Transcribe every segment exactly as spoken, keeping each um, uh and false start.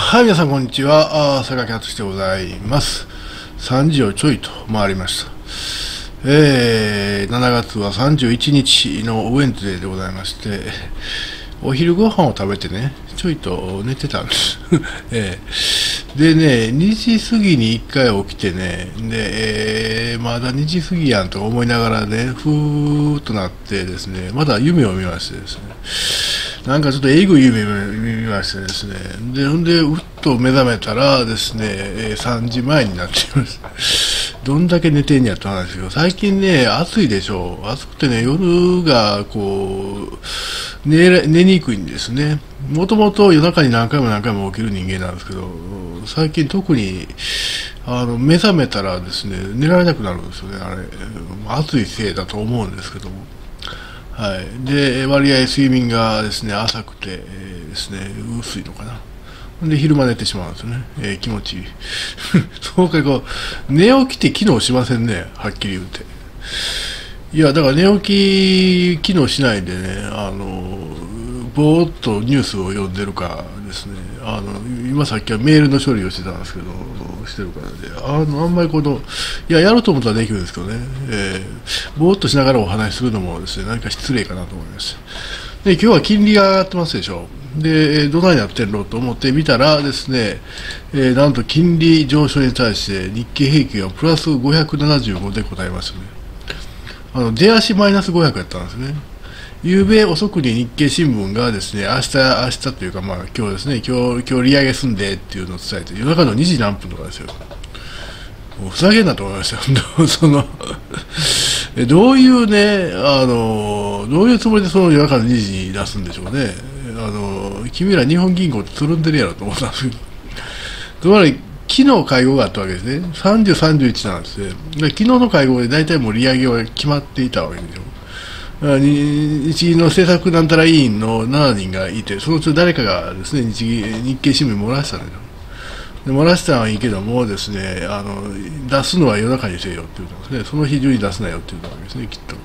はい、皆さん、こんにちは。あー榊敦でございます。さんじをちょいと回りました。えー、しちがつはさんじゅういちにちのウェンズデーでございまして、お昼ご飯を食べてね、ちょいと寝てたんです。えー、でね、にじ過ぎにいっかい起きてね、で、えー、まだにじ過ぎやんと思いながらね、ふーっとなってですね、まだ夢を見ましてですね、なんかちょっとえぐい夢を見ましてですね、で、ほんで、うっと目覚めたらですね、えー、さんじまえになっています。どんだけ寝てんやって話ですけど、最近ね、暑いでしょう。暑くてね、夜がこう、寝、寝にくいんですね。もともと夜中に何回も何回も起きる人間なんですけど、最近特に、あの、目覚めたらですね、寝られなくなるんですよね、あれ。暑いせいだと思うんですけども。はい。で、割合睡眠がですね、浅くて、えーですね、薄いのかな。で、昼間寝てしまうんですよね。えー気持ちいい。そうか、こう、寝起きって機能しませんね、はっきり言うて。いや、だから寝起き機能しないでね、あの、ぼーっとニュースを読んでるかですね、あの、今さっきはメールの処理をしてたんですけど、してるからで、あの、あんまりこの、いや、やろうと思ったらできるんですけどね、えー、ぼーっとしながらお話しするのもですね、何か失礼かなと思いました。で、今日は金利が上がってますでしょ。で、えーどないなってんのと思ってみたらですね、えーなんと金利上昇に対して日経平均はプラスごひゃくななじゅうごで答えましたね。あの、出足マイナスごひゃくやったんですね。夕べ遅くに日経新聞がですね、明日、明日というかまあ今日ですね、今日、今日利上げすんでっていうのを伝えて、夜中のにじ何分とかですよ。もうふざけんなと思いましたよ。そのえどういうね、あの、どういうつもりでその夜中のにじに出すんでしょうね。あの、君ら日本銀行ってつるんでるやろと思ったんですけど。つまり、昨日会合があったわけですね。さんじゅう、さんじゅういちなんですね。で昨日の会合で大体もう利上げは決まっていたわけでしょ。あに日銀の政策なんたら委員のしちにんがいて、そのうち誰かがですね、日銀日経新聞に漏らしたんですよ。で漏らしたのはいいけどもですね、あの出すのは夜中にせよって言うとですね、その日中に出すなよって言うわけですね、きっと。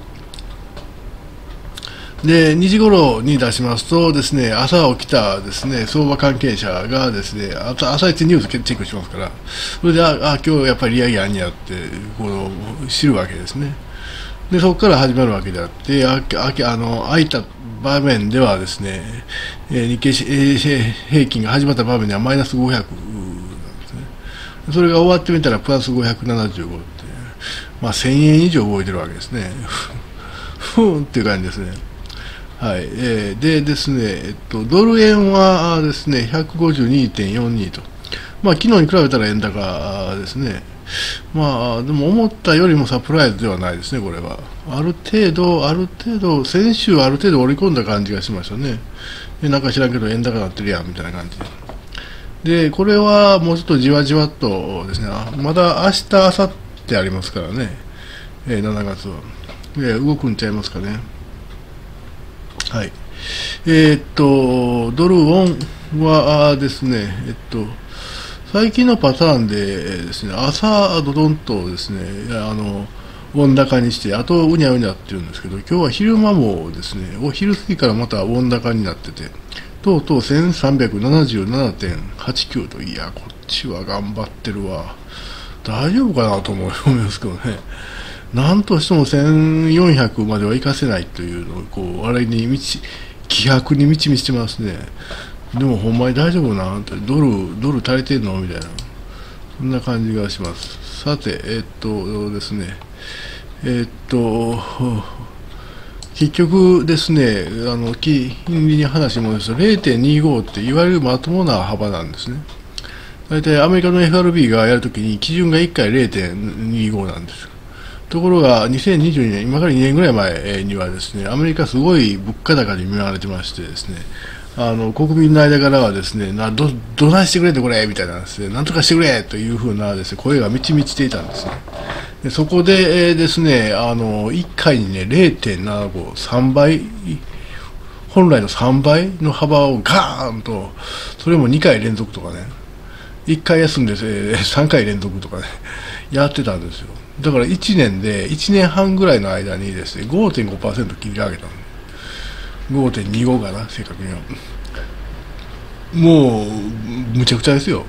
で、にじ頃に出しますとですね、朝起きたですね、相場関係者がですね、あと朝一ニュースチェックしますから、それで、あ、あ今日やっぱり利上げあんやって、この知るわけですね。で、そこから始まるわけであって、あああの空いた場面ではですね、えー日経しえー平均が始まった場面ではマイナスごひゃくなんですね。それが終わってみたらプラスごひゃくななじゅうごって、まあせんえん以上動いてるわけですね。ふーんっていう感じですね。はい、えー、でですね、えっと、ドル円はですね、ひゃくごじゅうにてんよんに と、まあ昨日に比べたら円高ですね。まあ、でも思ったよりもサプライズではないですね、これは。ある程度、ある程度、先週ある程度織り込んだ感じがしましたね。でなんか知らんけど円高になってるやんみたいな感じで。で、これはもうちょっとじわじわっとですね、まだ明日、明後日ありますからね、えー、しちがつは。えー、動くんちゃいますかね。はい。えーっと、ドルウォンはですね、えっと、最近のパターンでですね、朝ドドンとですね、あの、ウォン高にして、あとうにゃうにゃって言うんですけど、今日は昼間もですね、お昼過ぎからまたウォン高になってて、とうとうせんさんびゃくななじゅうななてんはちきゅうと、いや、こっちは頑張ってるわ。大丈夫かなと思いますけどね。なんとしてもせんよんひゃくまではいかせないというのを、こう、あれに道、気迫に満ち満ちてますね。でもほんまに大丈夫なってドル、ドル足りてんのみたいな、そんな感じがします。さて、えっとですね、えっと、結局ですね、あの金利に話もですと れいてんにご っていわゆるまともな幅なんですね。大体アメリカの エフアールビー がやるときに基準がいっかい れいてんにご なんです。ところがにせんにじゅうにねん、今からにねんぐらい前にはですね、アメリカすごい物価高に見舞われてましてですね、あの国民の間からはですね、などどないしてくれってこれみたいなですね、なんとかしてくれというふうなですね、声が満ち満ちていたんですね。でそこで、えーですね、あのいっかいにね れいてんななご、さんばい、本来のさんばいの幅をガーンと、それもにかい連続とかね、いっかい休んで、えー、さんかい連続とかね、やってたんですよ。だからいちねんで、いちねんはんぐらいの間にですね、ごてんごパーセント 切り上げたの。ごてんにご かな、正確には。もう、 むちゃくちゃですよ。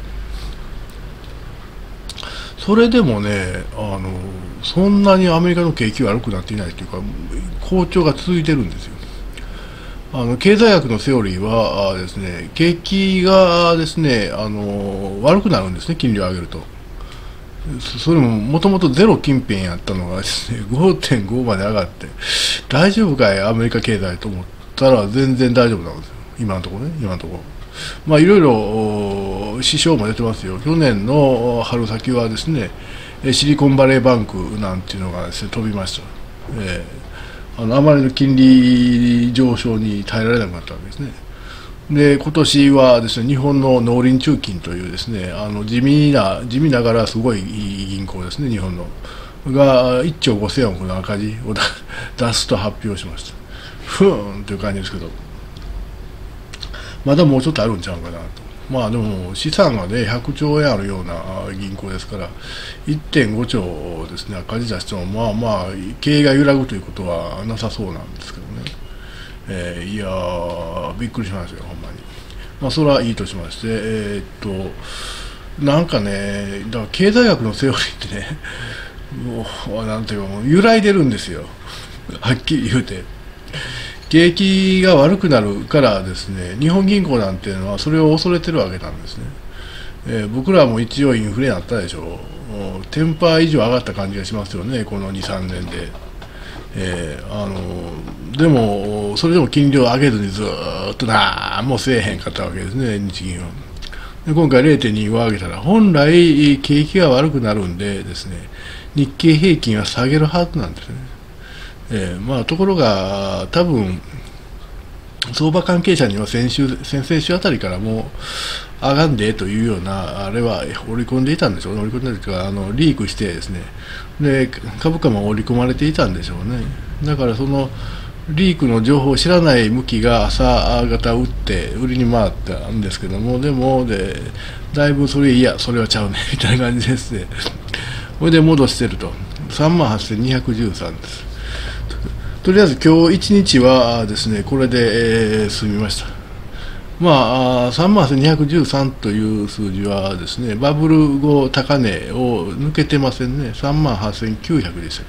それでもね、あのそんなにアメリカの景気悪くなっていないというか、好調が続いてるんですよ。あの経済学のセオリーはあですね、景気がですね、あの悪くなるんですね、金利を上げると。それももともとゼロ近辺やったのがですね、ごてんご まで上がって、大丈夫かい、アメリカ経済と思ったら全然大丈夫なんですよ、今のところね、今のところ。まあいろいろ支障も出てますよ。去年の春先はですね、シリコンバレーバンクなんていうのがですね、飛びました。えー、あのあまりの金利上昇に耐えられなくなったわけですね。で今年はですね、日本の農林中金というですね、あの地味な地味ながらすごい銀行ですね、日本のがいっちょうごせんおくの赤字を出すと発表しました。ふーんという感じですけど、まだもうちょっとあるんちゃうかなと。まあでも資産がねひゃくちょうえんあるような銀行ですから、いってんごちょうですね、赤字出してもまあまあ経営が揺らぐということはなさそうなんですけどね。えー、いやー、びっくりしましたよ、ほんまに。まあ、それはいいとしまして、えー、っと、なんかね、だから経済学のセオリーってね、もう、なんていうか、もう揺らいでるんですよ、はっきり言うて。景気が悪くなるからですね、日本銀行なんていうのはそれを恐れてるわけなんですね。えー、僕らも一応インフレになったでしょう。テンパー以上上がった感じがしますよね、このに、さんねんで。えー、あのでも、それでも金利を上げずにずーっとなんもせえへんかったわけですね、日銀は。で今回 れいてんにご 上げたら、本来、景気が悪くなるんでですね、日経平均は下げるはずなんですね。えーまあ、ところが、多分相場関係者には先週、先々週あたりからもう上がんでというような、あれは織り込んでいたんでしょうね、織り込んでいたというか、あのリークしてですね、で株価も織り込まれていたんでしょうね。だからそのリークの情報を知らない向きが朝方打って売りに回ったんですけども、でもでだいぶそれ、いや、それはちゃうねみたいな感じですね。これで戻してると、さんまんはっせんにひゃくじゅうさんです。とりあえず今日いちにちはですね、これで、えー、済みました。まあ、さんまんはっせんにひゃくじゅうさんという数字はですね、バブル後高値を抜けてませんね。さんまんはっせんきゅうひゃくでしたから。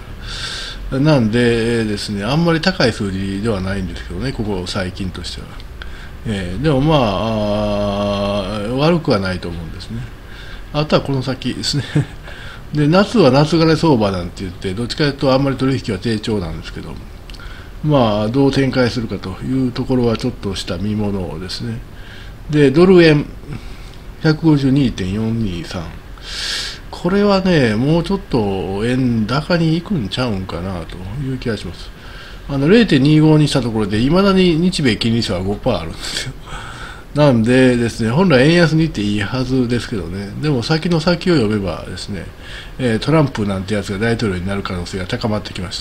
なんでですね、あんまり高い数字ではないんですけどね、ここ最近としては。えー、でもまああ、悪くはないと思うんですね。あとはこの先ですね。で、夏は夏枯れ相場なんて言って、どっちかというとあんまり取引は低調なんですけど、まあ、どう展開するかというところはちょっとした見ものですね。で、ドル円ひゃくごじゅうにてんよんにさん、これはね、もうちょっと円高に行くんちゃうんかなという気がします。あの れいてんにご にしたところで、いまだに日米金利差は ごパーセント あるんですよ。なんでですね、本来円安に行っていいはずですけどね、でも先の先を読めばですね、えー、トランプなんてやつが大統領になる可能性が高まってきました。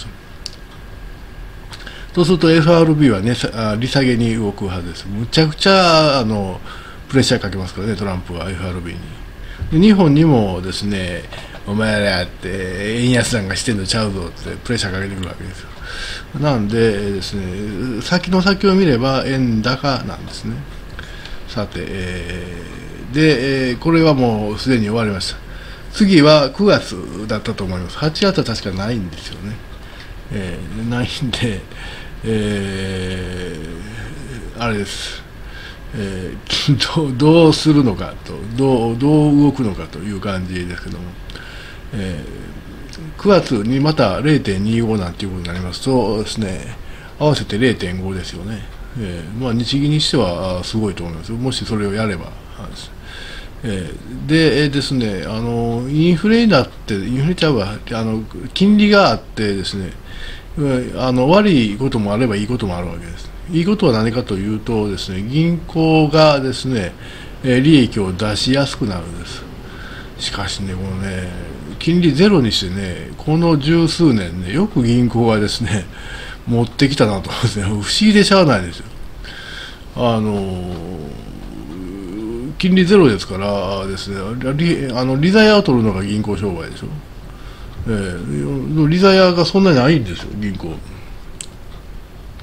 そうすると エフアールビー は、ね、利下げに動くはずです。むちゃくちゃあのプレッシャーかけますからね、トランプは エフアールビー に。で日本にもですね、お前らって円安なんかしてんのちゃうぞってプレッシャーかけてくるわけですよ。なんでですね、先の先を見れば円高なんですね。さて、えー、で、えー、これはもうすでに終わりました。次はくがつだったと思います。はちがつは確かないんですよね。えー、ないんで、えー、あれです、えー、ど, どうするのかとどう、どう動くのかという感じですけども、えー、くがつにまた れいてんにご なんていうことになりますとですね、合わせて れいてんご ですよね。えーまあ、日銀にしてはすごいと思います。もしそれをやれば。えー、で、えー、ですね、あのインフレになって、インフレちゃうわ、あの金利があってですね、あの悪いこともあればいいこともあるわけです。いいことは何かというとですね、銀行がですね、利益を出しやすくなるんです。しかしね、このね、金利ゼロにしてね、この十数年ね、よく銀行がですね、持ってきたなと思うんですね。不思議でしゃあないですよ。あの金利ゼロですからですね、利あの利ざやを取るのが銀行商売でしょ。えー、利ざやがそんなにないんですよ、銀行。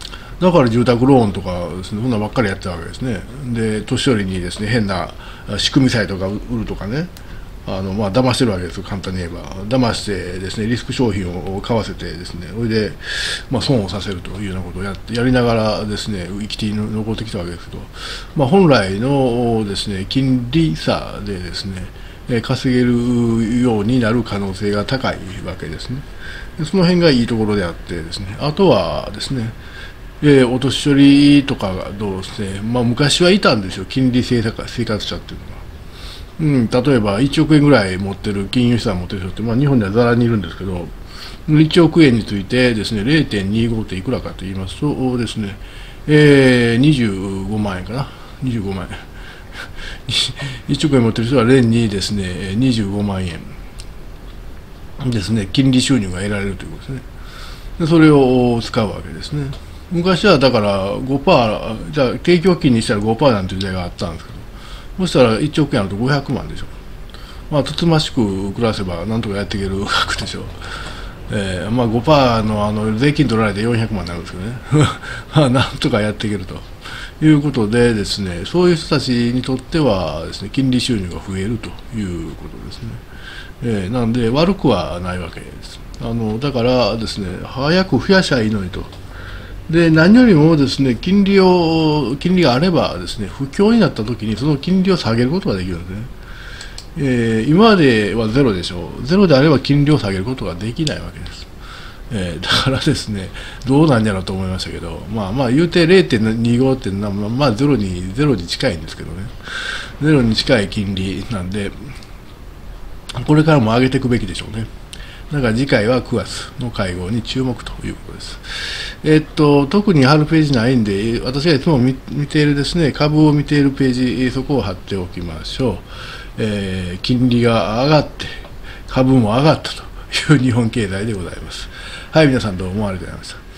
だから住宅ローンとかですね、そんなばっかりやってたわけですね。で、年寄りにですね、変な仕組み債とか売るとかね、あのまあ騙してるわけですよ、簡単に言えば。騙してですね、リスク商品を買わせてですね、それで、まあ、損をさせるというようなことをやってやりながらですね、生きて残ってきたわけですけど、まあ、本来のですね、金利差でですね、稼げるようになる可能性が高いわけですね。その辺がいいところであってですね、あとはですね、えー、お年寄りとかがどうですね、まあ、昔はいたんですよ、金利生活生活者っていうのが。うん、例えばいちおくえんぐらい持ってる金融資産を持ってる人って、まあ、日本ではざらにいるんですけど、いちおくえんについてですね れいてんにご っていくらかと言いますとですね、えー、にじゅうごまん円かな、にじゅうごまん円いちおくえん持ってる人は年にですねにじゅうごまん円ですね、金利収入が得られるということですね。でそれを使うわけですね。昔はだから ごパーセント、じゃあ定期預金にしたら ごパーセント なんていう時代があったんですけど、そしたらいちおくえんあるとごひゃくまんでしょ。まあ、つつましく暮らせばなんとかやっていける額でしょ。えー、まあ ごパーセント の, あの税金取られてよんひゃくまんになるんですけどね。まあなんとかやっていけるということでですね、そういう人たちにとってはですね、金利収入が増えるということですね。えー、なんで悪くはないわけです。あのだからですね、早く増やしゃいいのにと。で何よりもですね、金利を金利があればですね、不況になったときにその金利を下げることができるんですね。えー、今まではゼロでしょう。ゼロであれば金利を下げることができないわけです。えー、だからですね、どうなんやろうと思いましたけど、まあまあ言うて れいてんにご っていうのは、まあゼロに、ゼロに近いんですけどね。ゼロに近い金利なんで、これからも上げていくべきでしょうね。だから次回はくがつの会合に注目ということです。えっと、特に貼るページないんで、私がいつも 見, 見ているですね、株を見ているページ、そこを貼っておきましょう。えー、金利が上がって、株も上がったという日本経済でございます。はい、皆さんどうもありがとうございました。